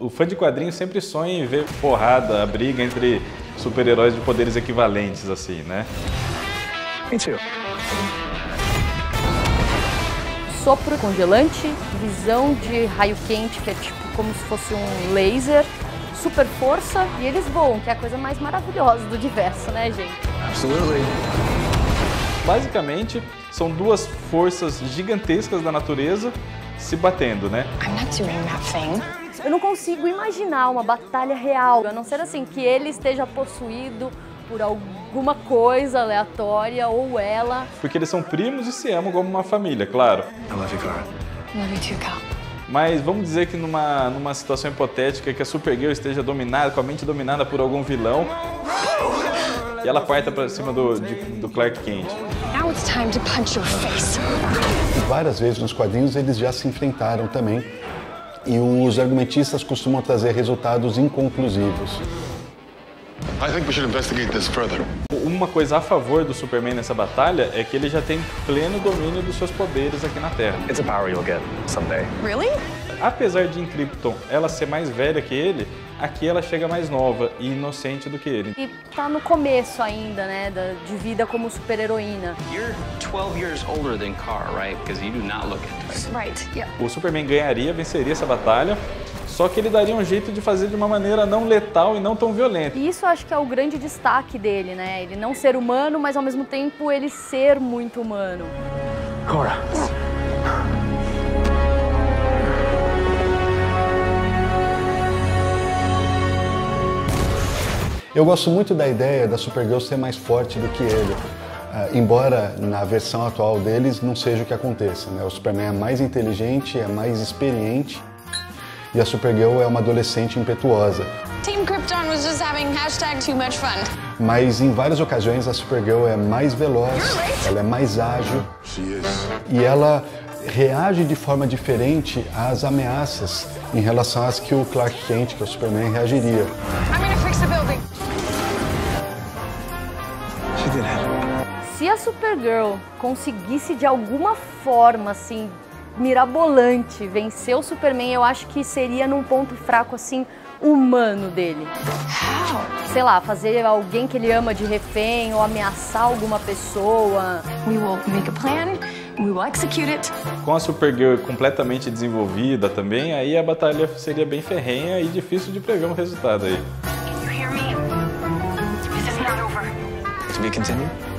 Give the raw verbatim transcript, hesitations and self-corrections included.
O fã de quadrinhos sempre sonha em ver porrada, a briga entre super-heróis de poderes equivalentes, assim, né? Me too. Sopro congelante, visão de raio quente, que é tipo como se fosse um laser, super força, e eles voam, que é a coisa mais maravilhosa do universo, né, gente? Absolutely. Basicamente, são duas forças gigantescas da natureza se batendo, né? I'm not doing that thing. Eu não consigo imaginar uma batalha real, a não ser assim que ele esteja possuído por alguma coisa aleatória ou ela. Porque eles são primos e se amam como uma família, claro. I love you, Kara. I love you too, Cal. Mas vamos dizer que numa, numa situação hipotética que a Supergirl esteja dominada, com a mente dominada por algum vilão, e ela parta pra cima do, de, do Clark Kent. Now it's time to punch your face. Várias vezes nos quadrinhos eles já se enfrentaram também, e os argumentistas costumam trazer resultados inconclusivos. I think we should investigate this further. Uma coisa a favor do Superman nessa batalha é que ele já tem pleno domínio dos seus poderes aqui na Terra. It's a power you'll get someday. Really? Apesar de em Krypton ela ser mais velha que ele, aqui ela chega mais nova e inocente do que ele. E tá no começo ainda, né, da, de vida como super-heroína. You're twelve years older than Kara, right? Because you do not look it. Right, yeah. O Superman ganharia, venceria essa batalha, só que ele daria um jeito de fazer de uma maneira não letal e não tão violenta. E isso eu acho que é o grande destaque dele, né? Ele não ser humano, mas ao mesmo tempo ele ser muito humano. Kara. Eu gosto muito da ideia da Supergirl ser mais forte do que ele, uh, embora na versão atual deles não seja o que aconteça, né? O Superman é mais inteligente, é mais experiente, e a Supergirl é uma adolescente impetuosa. Team Krypton was just having hashtag too much fun. Mas em várias ocasiões a Supergirl é mais veloz, ela é mais ágil, She is. e ela reage de forma diferente às ameaças em relação às que o Clark Kent, que é o Superman, reagiria. I'm gonna fix the building. She did it. Se a Supergirl conseguisse de alguma forma, assim, mirabolante, vencer o Superman, eu acho que seria num ponto fraco, assim, humano dele. How? Sei lá, fazer alguém que ele ama de refém ou ameaçar alguma pessoa. We will make a plan, we will execute it. Com a Supergirl completamente desenvolvida também, aí a batalha seria bem ferrenha e difícil de prever um resultado aí. Can you hear me? This is not over. To be continued?